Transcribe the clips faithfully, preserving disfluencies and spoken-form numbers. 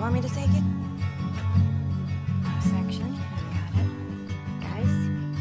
want me to take it? Section. Got it. Guys.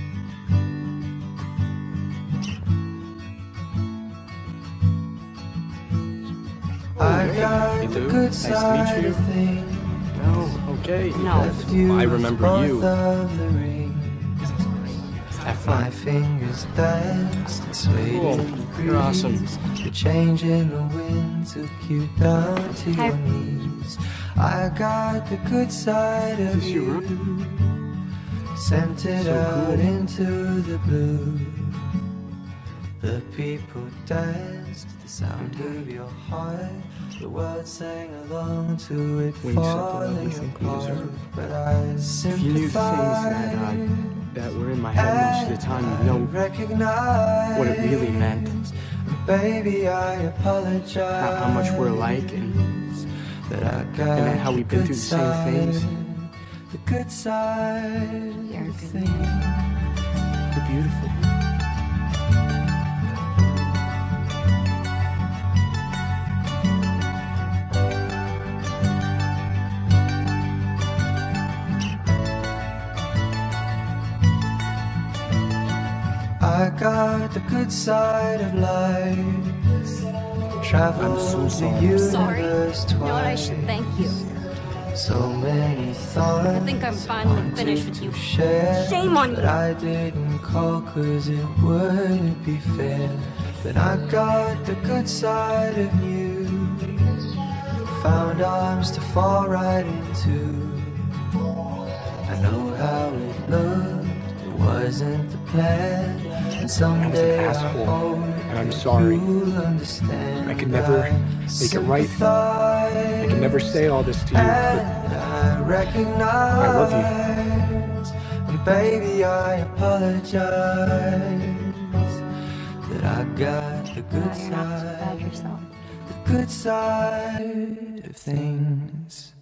I got Hey, the Lou. good Nice to meet side you. of things. No, okay. No. Left you I remember with you. both of the rings. Have My fun. fingers danced and swayed Cool. in the breeze. You're awesome. The change in the wind took you down to Hi. your knees. I got the good side of Is this your you. room? Sent it So out cool. into the blue. The people danced to the sound of your heart. The world sang along to it When you said the love falling we think we apart. deserve. But I If you knew the things that, uh, sympathized that were in my head most of the time, you know recognize what it really meant. Baby, I apologize. How, how much we're alike and that I got and then how we've been the through the same good things. side, The good side. You're a of good things. man. you're beautiful. I got the good side of life. Travel I'm so the sorry. universe Sorry. twice. You know what? I should thank you. So many thoughts. I think I'm finally finished with you. Share, Shame on but you. I didn't call cause it wouldn't be fair. But I got the good side of you. Found arms to fall right into. I know how it looked. It wasn't the plan. And someday I asshole, hope and I'm sorry. you'll understand. I could never make it right. I can never say all this to you, but I recognize. I love you. And baby, I apologize that I got the good You're not so bad side, yourself. the good side of things.